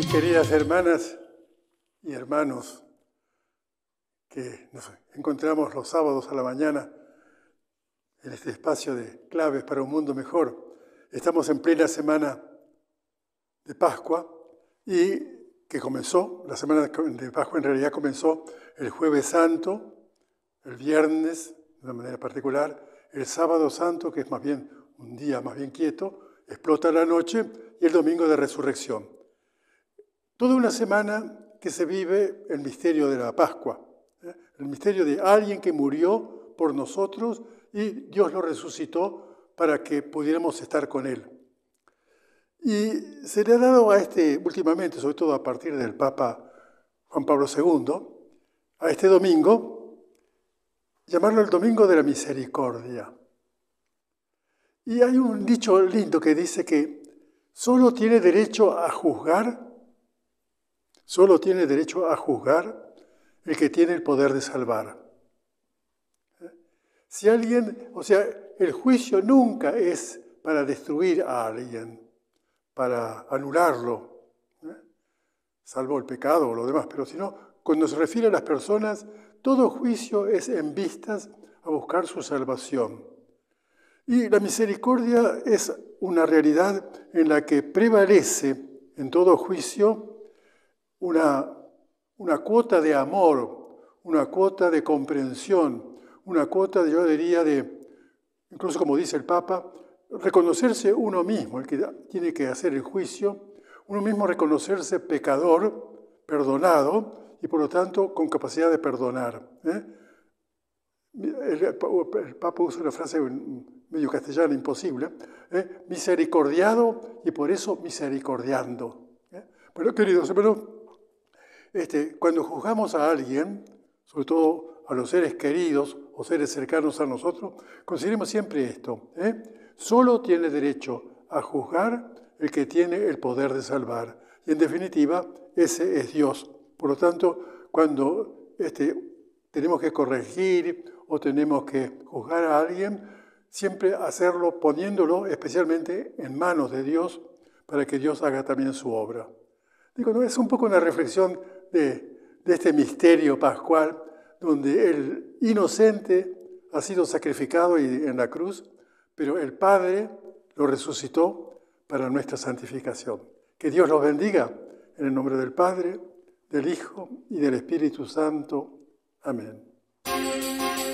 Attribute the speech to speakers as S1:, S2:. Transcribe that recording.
S1: Queridas hermanas y hermanos que nos encontramos los sábados a la mañana en este espacio de claves para un mundo mejor. Estamos en plena semana de Pascua y que comenzó, la semana de Pascua en realidad comenzó el Jueves Santo, el viernes de una manera particular, el Sábado Santo, que es más bien un día más bien quieto, explota la noche, y el Domingo de Resurrección. Toda una semana que se vive el misterio de la Pascua, el misterio de alguien que murió por nosotros y Dios lo resucitó para que pudiéramos estar con Él. Y se le ha dado últimamente, sobre todo a partir del Papa Juan Pablo II, a este domingo, llamarlo el Domingo de la Misericordia. Y hay un dicho lindo que dice que solo tiene derecho a juzgar el que tiene el poder de salvar. Si alguien, el juicio nunca es para destruir a alguien, para anularlo, salvo el pecado o lo demás, pero sino, cuando se refiere a las personas, todo juicio es en vistas a buscar su salvación. Y la misericordia es una realidad en la que prevalece en todo juicio una cuota de amor, una cuota de comprensión, una cuota, yo diría, incluso como dice el Papa, reconocerse uno mismo, el que tiene que hacer el juicio, uno mismo reconocerse pecador, perdonado, y por lo tanto con capacidad de perdonar. El Papa usa una frase medio castellana imposible, misericordiado y por eso misericordiando. Bueno, queridos hermanos, cuando juzgamos a alguien, sobre todo a los seres queridos o seres cercanos a nosotros, consideremos siempre esto. Solo tiene derecho a juzgar el que tiene el poder de salvar. Y en definitiva, ese es Dios. Por lo tanto, cuando tenemos que corregir o tenemos que juzgar a alguien, siempre hacerlo poniéndolo especialmente en manos de Dios para que Dios haga también su obra. Digo, ¿no? Es un poco una reflexión de este misterio pascual donde el inocente ha sido sacrificado en la cruz, pero el Padre lo resucitó para nuestra santificación. Que Dios los bendiga en el nombre del Padre, del Hijo y del Espíritu Santo. Amén.